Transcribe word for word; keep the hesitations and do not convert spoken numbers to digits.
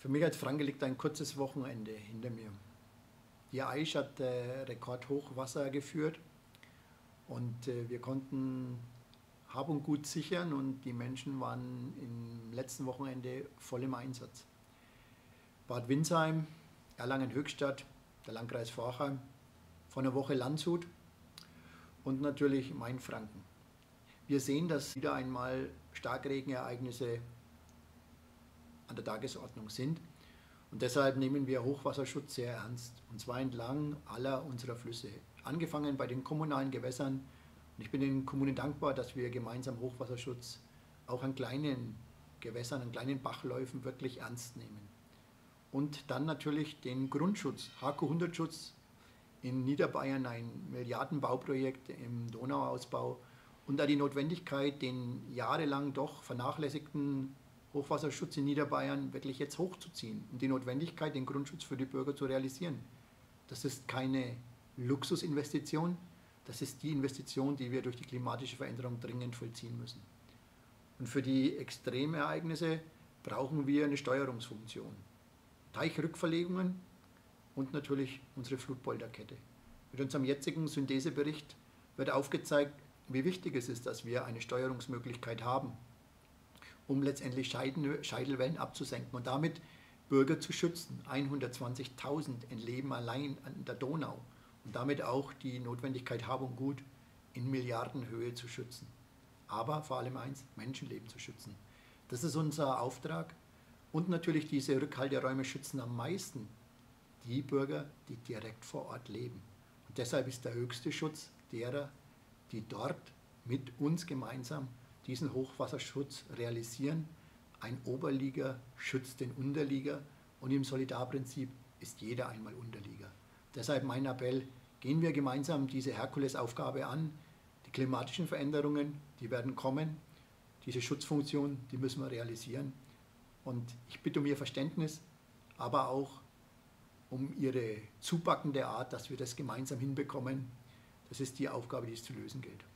Für mich als Franke liegt ein kurzes Wochenende hinter mir. Die Aisch hat äh, Rekordhochwasser geführt und äh, wir konnten Hab und Gut sichern und die Menschen waren im letzten Wochenende voll im Einsatz. Bad Windsheim, Erlangen-Höchstadt, der Landkreis Forchheim, vor einer Woche Landshut und natürlich Mainfranken. Wir sehen, dass wieder einmal Starkregenereignisse an der Tagesordnung sind. Und deshalb nehmen wir Hochwasserschutz sehr ernst, und zwar entlang aller unserer Flüsse. Angefangen bei den kommunalen Gewässern. Und ich bin den Kommunen dankbar, dass wir gemeinsam Hochwasserschutz auch an kleinen Gewässern, an kleinen Bachläufen wirklich ernst nehmen. Und dann natürlich den Grundschutz, H Q hundert Schutz in Niederbayern, ein Milliardenbauprojekt im Donauausbau und da die Notwendigkeit, den jahrelang doch vernachlässigten Hochwasserschutz in Niederbayern wirklich jetzt hochzuziehen und die Notwendigkeit, den Grundschutz für die Bürger zu realisieren. Das ist keine Luxusinvestition, das ist die Investition, die wir durch die klimatische Veränderung dringend vollziehen müssen. Und für die Extremereignisse brauchen wir eine Steuerungsfunktion. Teichrückverlegungen und natürlich unsere Flutpolderkette. Mit unserem jetzigen Synthesebericht wird aufgezeigt, wie wichtig es ist, dass wir eine Steuerungsmöglichkeit haben, um letztendlich Scheitelwellen abzusenken und damit Bürger zu schützen. hundertzwanzigtausend entleben allein an der Donau und damit auch die Notwendigkeit, Hab und Gut in Milliardenhöhe zu schützen. Aber vor allem eins, Menschenleben zu schützen. Das ist unser Auftrag. Und natürlich diese Rückhalteräume schützen am meisten die Bürger, die direkt vor Ort leben. Und deshalb ist der höchste Schutz derer, die dort mit uns gemeinsam diesen Hochwasserschutz realisieren. Ein Oberlieger schützt den Unterlieger und im Solidarprinzip ist jeder einmal Unterlieger. Deshalb mein Appell, gehen wir gemeinsam diese Herkulesaufgabe an. Die klimatischen Veränderungen, die werden kommen. Diese Schutzfunktion, die müssen wir realisieren. Und ich bitte um Ihr Verständnis, aber auch um Ihre zupackende Art, dass wir das gemeinsam hinbekommen. Das ist die Aufgabe, die es zu lösen gilt.